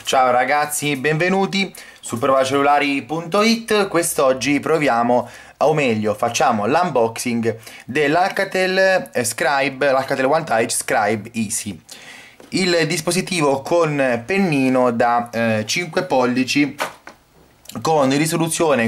Ciao ragazzi, benvenuti su provacellulari.it. Quest'oggi proviamo, o meglio, facciamo l'unboxing dell'Alcatel Scribe, l'Alcatel One Touch Scribe Easy. Il dispositivo con pennino da 5 pollici con risoluzione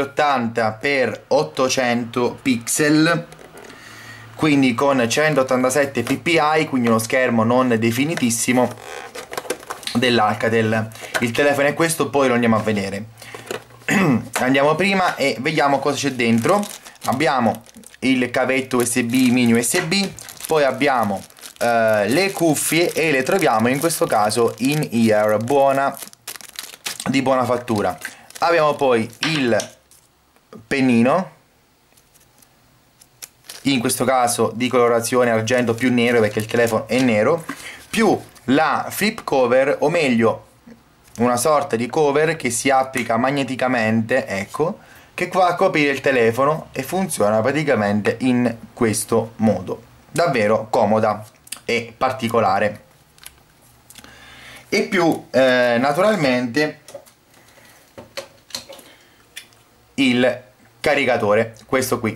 480x800 pixel, quindi con 187 ppi, quindi uno schermo non definitissimo dell'Alcatel. Il telefono è questo, poi lo andiamo a vedere. Andiamo prima e vediamo cosa c'è dentro. Abbiamo il cavetto USB, mini USB, poi abbiamo le cuffie e le troviamo in questo caso in ear, di buona fattura. Abbiamo poi il pennino, in questo caso di colorazione argento più nero perché il telefono è nero, più la flip cover, o meglio una sorta di cover che si applica magneticamente, ecco, che va a coprire il telefono e funziona praticamente in questo modo. Davvero comoda e particolare. E più naturalmente il caricatore, questo qui.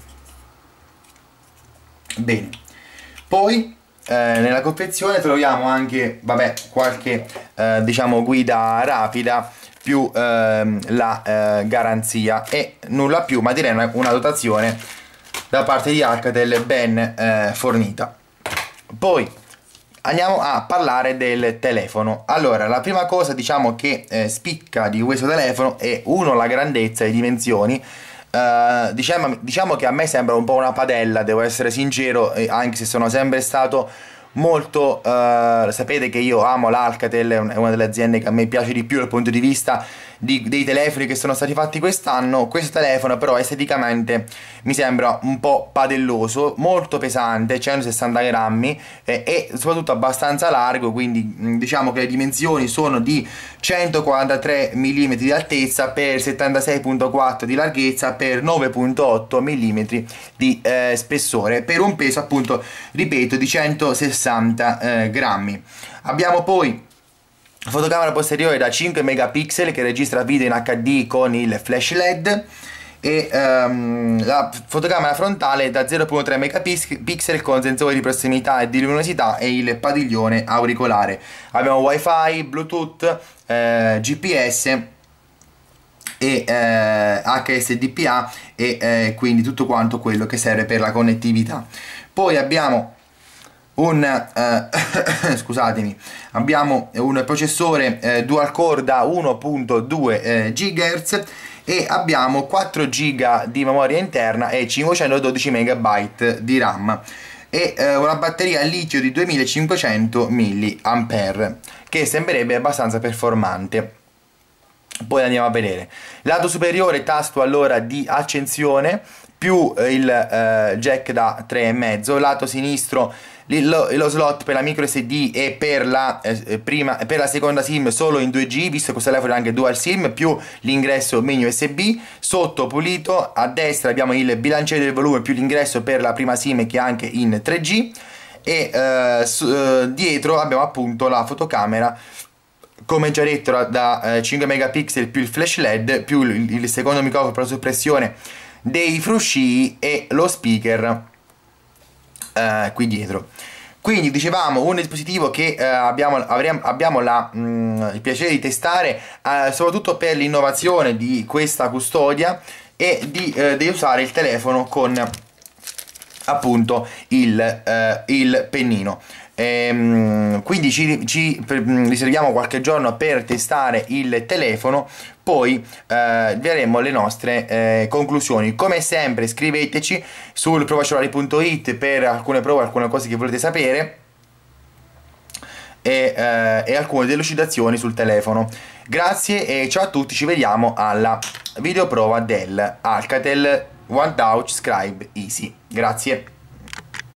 Bene, poi nella confezione troviamo anche, vabbè, qualche diciamo guida rapida più la garanzia e nulla più, ma direi una dotazione da parte di Alcatel ben fornita. Poi andiamo a parlare del telefono. Allora, la prima cosa diciamo che spicca di questo telefono è la grandezza e le dimensioni. Diciamo che a me sembra un po' una padella, devo essere sincero, anche se sono sempre stato molto sapete che io amo l'Alcatel, è una delle aziende che a me piace di più dal punto di vista dei telefoni che sono stati fatti quest'anno. Questo telefono però esteticamente mi sembra un po' padelloso, molto pesante, 160 grammi e soprattutto abbastanza largo, quindi diciamo che le dimensioni sono di 143 mm di altezza per 76,4 di larghezza per 9,8 mm di spessore, per un peso appunto, ripeto, di 160 grammi. Abbiamo poi fotocamera posteriore da 5 megapixel che registra video in HD con il flash LED e la fotocamera frontale da 0,3 megapixel con sensore di prossimità e di luminosità e il padiglione auricolare. Abbiamo wifi, bluetooth, GPS e HSDPA e quindi tutto quanto quello che serve per la connettività. Poi abbiamo scusatemi, abbiamo un processore dual core da 1.2 GHz e abbiamo 4 GB di memoria interna e 512 MB di RAM e una batteria a litio di 2500 mAh che sembrerebbe abbastanza performante. Poi andiamo a vedere lato superiore, tasto allora di accensione più il jack da 3,5, lato sinistro lo slot per la micro SD e per la seconda SIM solo in 2G, visto che questo telefono è anche dual SIM, più l'ingresso mini USB, sotto pulito. A destra abbiamo il bilanciere del volume più l'ingresso per la prima SIM che è anche in 3G e dietro abbiamo appunto la fotocamera, come già detto, da 5 megapixel più il flash LED più il secondo microfono per la soppressione dei frusci e lo speaker qui dietro. Quindi dicevamo un dispositivo che abbiamo il piacere di testare soprattutto per l'innovazione di questa custodia e di usare il telefono con appunto il pennino. Quindi ci riserviamo qualche giorno per testare il telefono, poi vedremo le nostre conclusioni. Come sempre scriveteci sul provacellulari.it per alcune prove, alcune cose che volete sapere e alcune delucidazioni sul telefono. Grazie e ciao a tutti, ci vediamo alla videoprova del Alcatel One Touch Scribe Easy. Grazie.